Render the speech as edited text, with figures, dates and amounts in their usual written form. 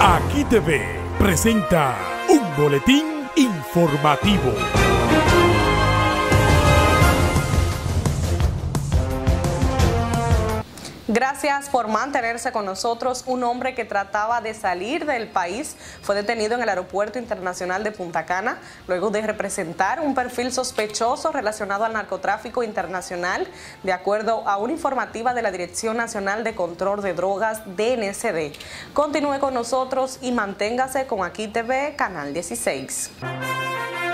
Aquí TV presenta un boletín informativo. Gracias por mantenerse con nosotros. Un hombre que trataba de salir del país fue detenido en el Aeropuerto Internacional de Punta Cana luego de representar un perfil sospechoso relacionado al narcotráfico internacional, de acuerdo a una informativa de la Dirección Nacional de Control de Drogas, DNCD. Continúe con nosotros y manténgase con Aquí TV, Canal 16.